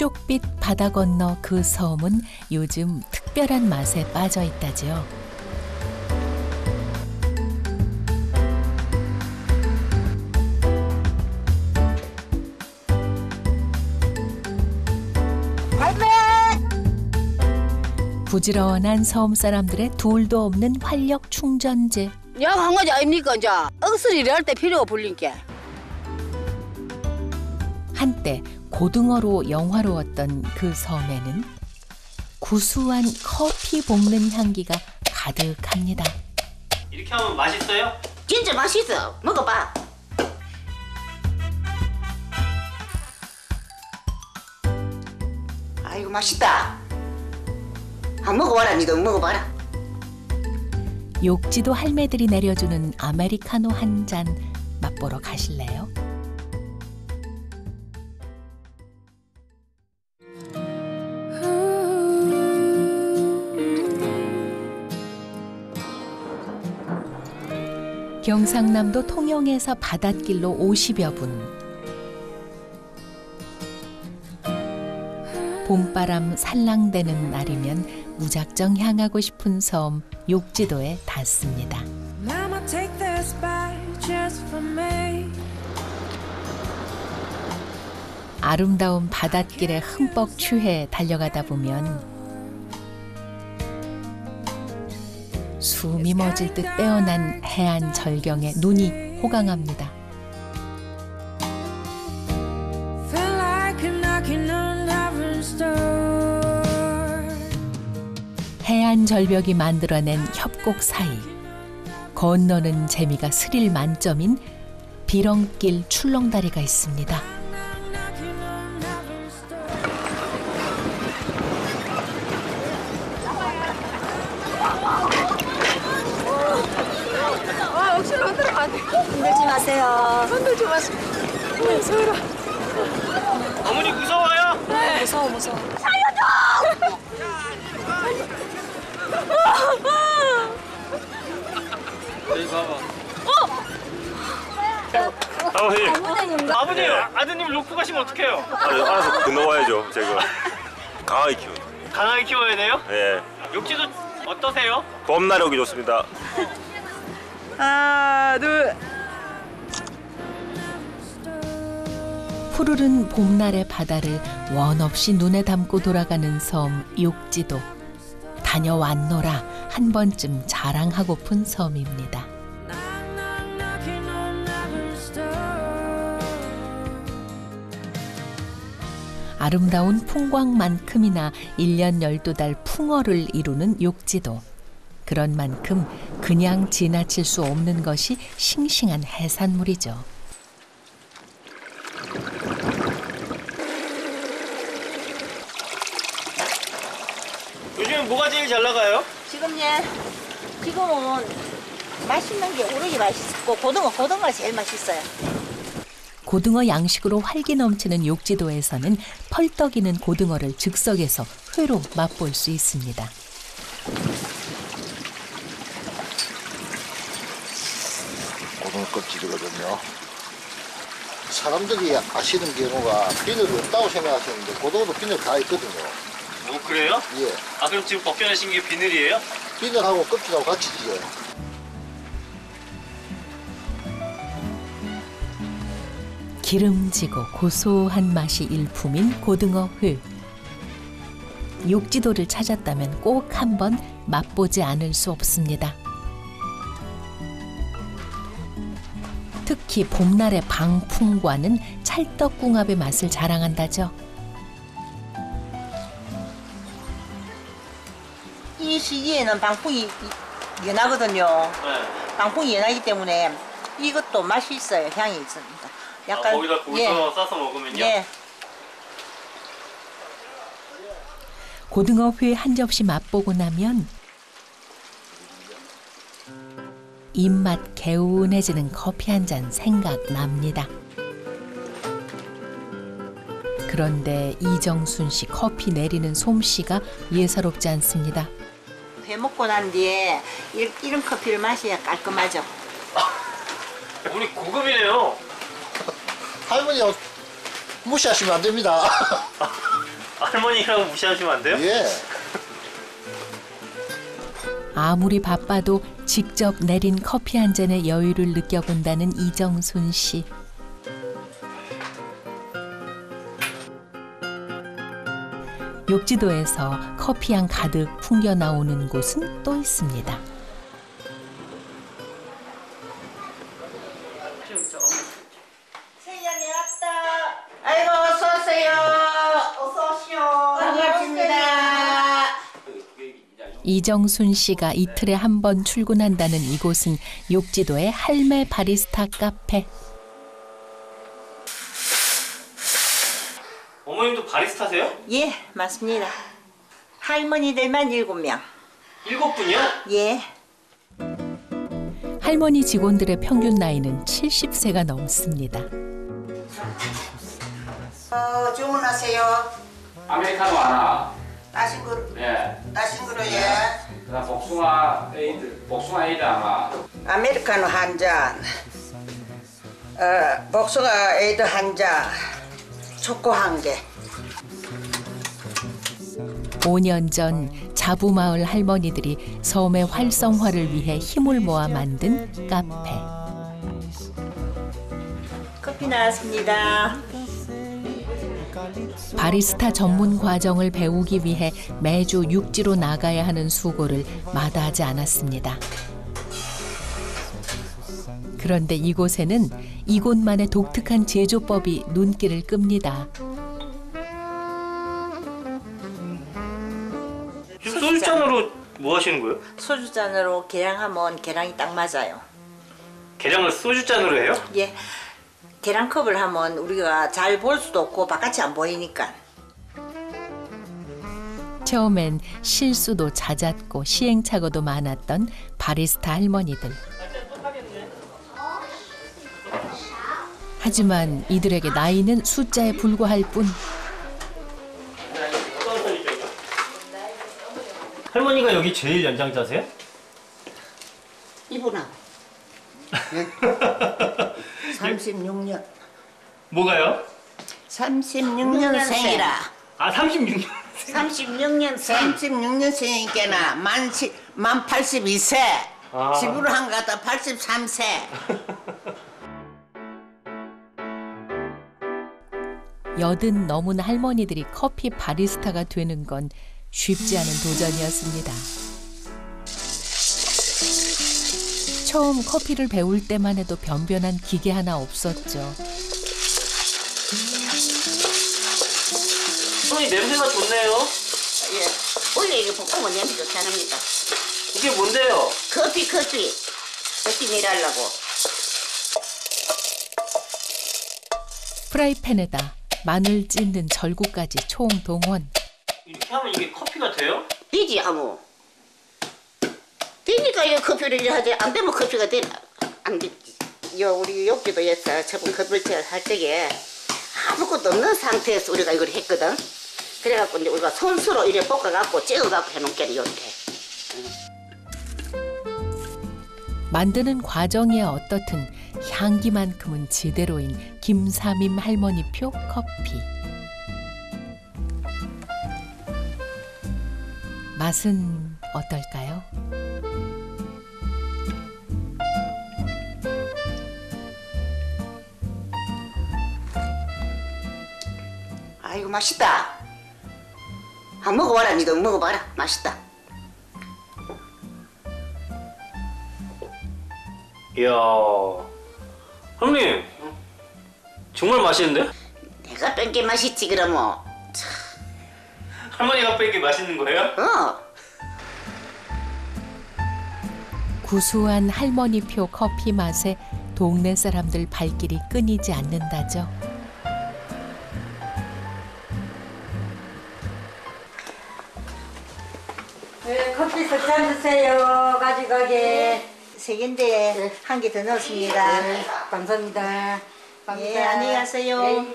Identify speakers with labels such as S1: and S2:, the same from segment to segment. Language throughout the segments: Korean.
S1: 쪽빛 바다 건너 그 섬은 요즘 특별한 맛에 빠져 있다지요. 부지런한 섬 사람들의 둘도 없는 활력 충전제.
S2: 야, 한 가지 아닙니까, 이제. 억수로 일할 때 필요가 불린게.
S1: 한때 고등어로 영화로웠던 그 섬에는 구수한 커피 볶는 향기가 가득합니다.
S3: 이렇게 하면 맛있어요?
S2: 진짜 맛있어. 먹어봐. 아이고, 맛있다. 한번 먹어봐라, 니도 먹어봐라.
S1: 욕지도 할매들이 내려주는 아메리카노 한 잔 맛보러 가실래요? 경상남도 통영에서 바닷길로 50여 분. 봄바람 살랑대는 날이면 무작정 향하고 싶은 섬 욕지도에 닿습니다. 아름다운 바닷길에 흠뻑 취해 달려가다 보면 숨이 멎을 듯 빼어난 해안 절경에 눈이 호강합니다. 해안 절벽이 만들어낸 협곡 사이 건너는 재미가 스릴 만점인 비렁길 출렁다리가 있습니다.
S2: 억지로 흔들면 안 돼.
S4: 흔들지 마세요.
S2: 흔들지 마세요. 무서워라.
S3: 어머니 무서워요?
S4: 네. 무서워.
S2: 살려줘!
S3: 여기 봐봐. 아버님! 아버님! 아드님 놓고 가시면 어떡해요?
S5: 알아서 건너와야죠, 제가. 강하게 키우는.
S3: 강하게 키워야 돼요?
S5: 예.
S3: 욕지도 어떠세요?
S5: 봄날이 오기 좋습니다.
S2: 하나, 둘.
S1: 푸르른 봄날의 바다를 원 없이 눈에 담고 돌아가는 섬 욕지도. 다녀왔노라 한 번쯤 자랑하고픈 섬입니다. 아름다운 풍광만큼이나 1년 12달 풍어를 이루는 욕지도. 그런 만큼 그냥 지나칠 수 없는 것이 싱싱한 해산물이죠.
S3: 요즘엔 뭐가 제일 잘 나가요?
S4: 지금은 맛있는 게 오르기 맛있고 고등어가 제일 맛있어요.
S1: 고등어 양식으로 활기 넘치는 욕지도에서는 펄떡이는 고등어를 즉석에서 회로 맛볼 수 있습니다.
S6: 고등어 껍질이거든요. 사람들이 아시는 경우가 비늘이 없다고 생각하시는데 고등어도 비늘 다 있거든요.
S3: 오, 그래요?
S6: 예.
S3: 아, 그럼 지금 벗겨내신 게 비늘이에요?
S6: 비늘하고 껍질하고 같이 찢어요.
S1: 기름지고 고소한 맛이 일품인 고등어 회. 욕지도를 찾았다면 꼭 한번 맛보지 않을 수 없습니다. 특히 봄날의 방풍과는 찰떡궁합의 맛을 자랑한다죠.
S4: 이 시기에는 방풍이 연하거든요.
S3: 네.
S4: 방풍이 연하기 때문에 이것도 맛이 있어요. 향이 있습니다. 약간
S3: 거기다 고기서 싸서 먹으면요?
S4: 예.
S1: 고등어 회 한 접시 맛보고 나면 입맛 개운해지는 커피 한 잔 생각납니다. 그런데 이정순 씨 커피 내리는 솜씨가 예사롭지 않습니다.
S4: 회 먹고 난 뒤에 이런 커피를 마셔야 깔끔하죠.
S3: 우리 고급이네요.
S6: 할머니 무시하시면 안 됩니다.
S3: 할머니라고 무시하시면 안 돼요?
S6: 예.
S1: 아무리 바빠도 직접 내린 커피 한 잔의 여유를 느껴본다는 이정순 씨. 욕지도에서 커피향 가득 풍겨 나오는 곳은 또 있습니다.
S4: 세연이 왔다. 아이고 어서 오세요. 어서 오시오. 반갑습니다.
S1: 이정순 씨가 이틀에 한 번 출근한다는 이곳은 욕지도의 할매 바리스타 카페.
S3: 어머님도 바리스타세요?
S4: 예, 맞습니다. 할머니들만 7명.
S3: 7분이요?
S4: 예.
S1: 할머니 직원들의 평균 나이는 70세가 넘습니다.
S4: 주문하세요.
S7: 아메리카노 하나.
S4: 따신 거,
S7: 예.
S4: 따신 거로 예.
S7: 그다음 복숭아 에이드 하나.
S4: 아메리카노 한 잔. 복숭아 에이드 한 잔. 초코 한 개.
S1: 5년 전 자부마을 할머니들이 섬의 활성화를 위해 힘을 모아 만든 카페.
S4: 커피 나왔습니다.
S1: 바리스타 전문 과정을 배우기 위해 매주 육지로 나가야 하는 수고를 마다하지 않았습니다. 그런데 이곳에는 이곳만의 독특한 제조법이 눈길을 끕니다.
S3: 지금 소주잔으로 뭐 하시는 거예요?
S4: 소주잔으로 계량하면 계량이 딱 맞아요.
S3: 계량을 소주잔으로 해요?
S4: 예. 계량컵을 하면 우리가 잘 볼 수도 없고 바깥이 안 보이니까.
S1: 처음엔 실수도 잦았고 시행착오도 많았던 바리스타 할머니들. 하지만 이들에게 나이는 숫자에 불과할 뿐.
S3: 할머니가 여기 제일 연장자세요?
S2: 이분아. 36년.
S3: 뭐가요?
S2: 36년생이라.
S3: 아 36년.
S2: 36년생. 36년생이니까 만 82세.
S3: 아.
S2: 집으로 한 거 같아 83세.
S1: 여든 넘은 할머니들이 커피 바리스타가 되는 건 쉽지 않은 도전이었습니다. 처음 커피를 배울 때만 해도 변변한 기계 하나 없었죠.
S3: 할머니 냄새가 좋네요.
S2: 예. 원래 이게 볶으면 냄새 좋지 않습니까?
S3: 이게 뭔데요?
S2: 커피 내려하려고.
S1: 프라이팬에다 마늘 찢는 절구까지 총동원.
S3: 이렇게 하면 이게 커피가 돼요?
S2: 되지 아무. 되니까 이거 커피를 이래 하지. 안 되면 커피가 되나? 안 되지. 우리 욕지도에서 저번 커피를 할 적에 아무것도 없는 상태에서 우리가 이걸 했거든. 그래갖고 이제 우리가 손수로 이래 볶아갖고 찌어갖고 해놓은 게는 이렇게.
S1: 만드는 과정이 어떻든 향기만큼은 지대로인 김삼임 할머니표 커피. 맛은 어떨까요?
S2: 아이고 맛있다. 한번 먹어봐라. 니도 먹어봐라. 맛있다.
S3: 이야, 할머니 정말 맛있는데?
S2: 내가 뺀 게 맛있지 그러면.
S3: 할머니가 뺀 게 맛있는 거예요?
S1: 구수한 할머니표 커피 맛에 동네 사람들 발길이 끊이지 않는다죠.
S4: 네, 커피 석잔 주세요. 가져가게. 3개인데 한 개 더 넣었습니다.
S2: 네.
S4: 감사합니다.
S2: 예, 안녕히 가세요.
S4: 네.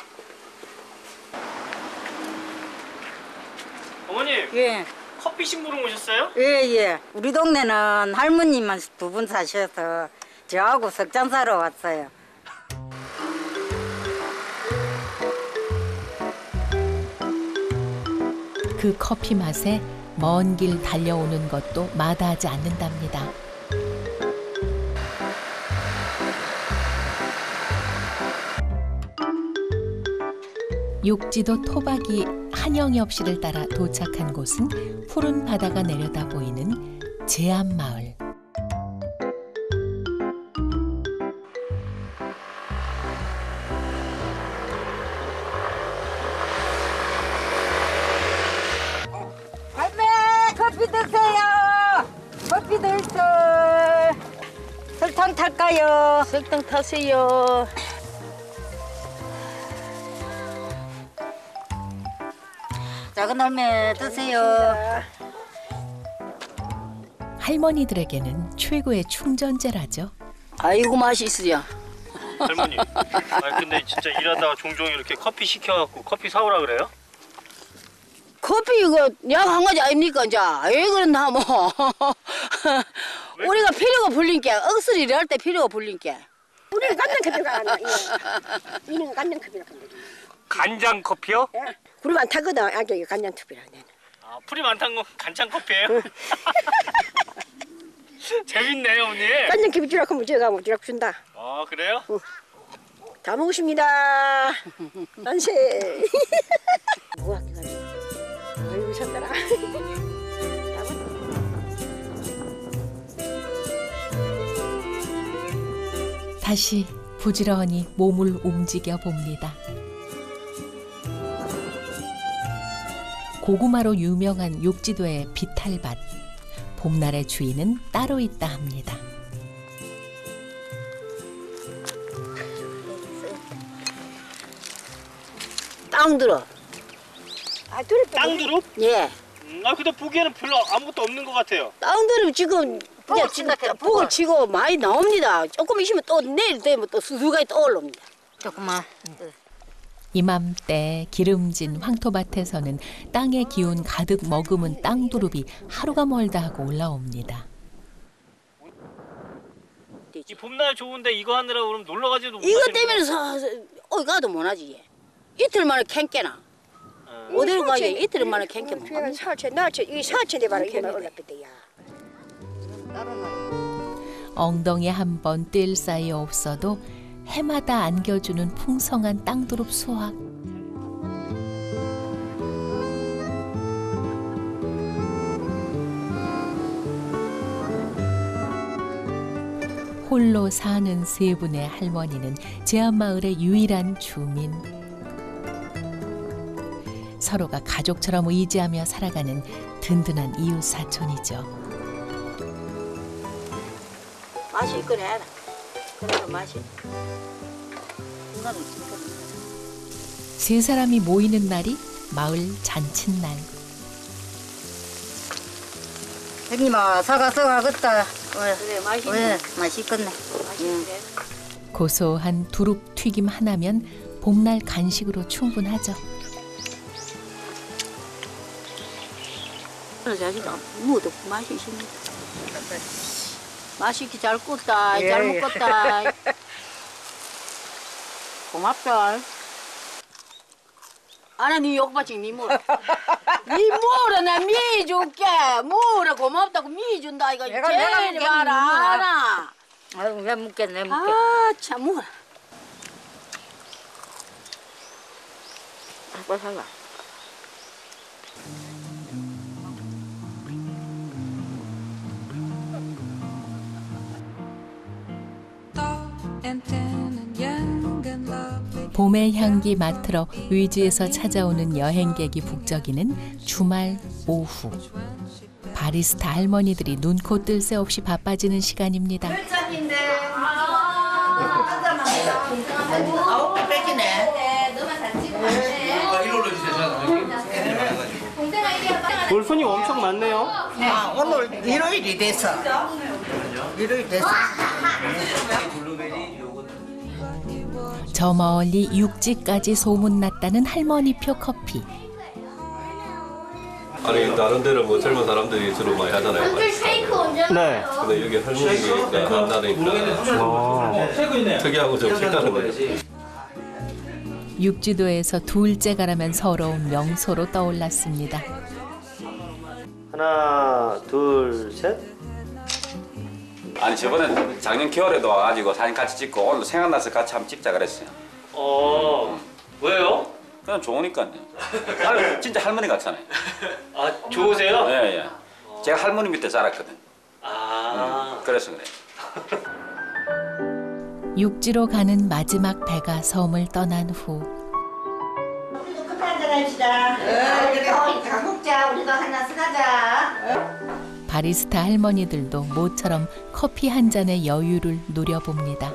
S3: 어머님
S8: 예,
S3: 커피 심부름 오셨어요?
S8: 예. 우리 동네는 할머니만 2분 사셔서 저하고 석잔 사러 왔어요.
S1: 그 커피 맛에 먼 길 달려오는 것도 마다하지 않는답니다. 욕지도 토박이 한영엽 씨를 따라 도착한 곳은 푸른 바다가 내려다 보이는 제암마을.
S8: 할매 커피 드세요. 커피 드세요. 설탕 탈까요? 설탕 타세요. 작은 할매 드세요.
S1: 할머니들에게는 최고의 충전재라죠.
S8: 아이고 맛있어요.
S3: 할머니. 근데 진짜 일하다가 종종 이렇게 커피 시켜갖고 커피 사오라 그래요?
S8: 커피 이거 약 한 가지 아닙니까 이제? 왜 그런다 뭐. 우리가 필요가 불린게 억수로 일할 때 필요가 불린게.
S9: 우리는 간장커피가 안 나. 이는 간장커피라 한다.
S3: 간장 커피요?
S9: 구리 많다거든. 아기 간장커피라 내는.
S3: 아, 풀이 많다는 건 간장 커피예요? 재밌네요, 언니.
S9: 간장커피 주라고 하면 제가 뭐 주라고 준다.
S3: 아, 그래요?
S9: 다 먹으십니다. 만세. 뭐야 기가. 아이고 쳤더라.
S1: 다시 부지런히 몸을 움직여 봅니다. 고구마로 유명한 욕지도의 비탈밭. 봄날의 주인은 따로 있다 합니다.
S8: 땅들어.
S9: 아 둘이
S3: 땅두릅?
S8: 예.
S3: 근데 보기에는 별로 아무것도 없는 것 같아요.
S8: 땅들어 지금 그냥 지금 폭을 치고 많이 나옵니다. 조금 있으면 또 내일 되면 또 수수가이 또 올라옵니다. 조금만.
S1: 이맘때 기름진 황토밭에서는 땅의 기운 가득 머금은 땅두릅이 하루가 멀다 하고 올라옵니다.
S3: 이 봄날 좋은데 이거 하느라 그럼 놀러 가지도 못
S8: 이거
S3: 가시는
S8: 때문에 어디 가도 못하지. 이틀 만에 캔깨나. 어디를 가야 이틀 만에 캔깨 못 가.
S9: 사천 나천 이 사천에 바로 이거만 올랐거든요.
S1: 엉덩이 한 번 뛸 사이 없어도 해마다 안겨주는 풍성한 땅두릅 수확. 홀로 사는 세 분의 할머니는 제암마을의 유일한 주민. 서로가 가족처럼 의지하며 살아가는 든든한 이웃 사촌이죠.
S8: 맛이 있거래. 그래도 맛이.
S1: 세 사람이 모이는 날이 마을 잔칫날.
S8: 형님아 사가서 가겠다. 그래 맛있네. 맛있겠네.
S1: 고소한 두릅 튀김 하나면 봄날 간식으로 충분하죠.
S8: 자식아 무도 맛이 있습니다. 맛있게 잘 굽다. 잘 먹었다. 고맙다. 아나 니 욕받지 니 뭐라. 니 뭐라 나 미 줄게. 뭐라 고맙다고 미 준다 이거. 제일 봐라 알아. 아유 왜 묻겠네 묻게. 아 참 뭐라. 빨리 살라.
S1: 봄의 향기 맡으러 위지에서 찾아오는 여행객이 북적이는 주말 오후. 바리스타 할머니들이 눈코 뜰 새 없이 바빠지는 시간입니다.
S3: 오늘 손님 엄청 많네요.
S2: 오늘 일요일이 돼서.
S1: 저 멀리 육지까지 소문났다는 할머니표 커피.
S5: 아니 다른 데는 뭐 젊은 사람들이 주로 많이 하잖아요.
S3: 네.
S5: 근데 여기 할머니가 한다니까 특이하고 좀 색다른 거예요.
S1: 육지도에서 둘째가라면 서러운 명소로 떠올랐습니다.
S3: 하나, 둘, 셋.
S7: 아니 저번에 작년 겨울에도 와가지고 사진 같이 찍고 오늘 생각나서 같이 한번 찍자 그랬어요.
S3: 왜요?
S7: 그냥 좋으니까요. 아유, 진짜 할머니 같잖아요.
S3: 아, 좋으세요?
S7: 예, 예. 제가 할머니 밑에 자랐거든. 그래서 그래.
S1: 육지로 가는 마지막 배가 섬을 떠난 후
S4: 우리도 커피 한잔 합시다.
S2: 우리도 다 먹자. 우리도 하나 쓰가자.
S1: 바리스타 할머니들도 모처럼 커피 한 잔의 여유를 누려봅니다.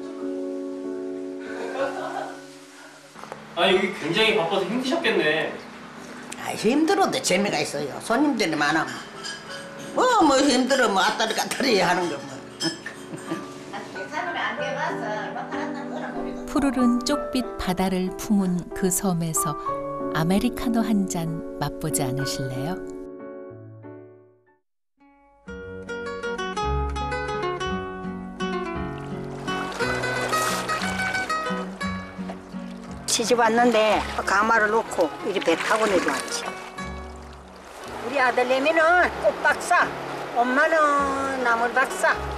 S3: 아, 여기 굉장히 바빠서 힘드셨겠네.
S10: 아, 힘들어도 재미가 있어요. 손님들이 많으면. 뭐 힘들어 뭐 왔다리 갔다리 하는 거 뭐.
S2: 계산을 안 돼봐서 얼마 팔았나 거라 우리도.
S1: 푸르른 쪽빛 바다를 품은 그 섬에서 아메리카노 한 잔 맛보지 않으실래요?
S4: 시집 왔는데 가마를 놓고 이리 배 타고 내려왔지. 우리 아들내미는 꽃 박사, 엄마는 나물 박사.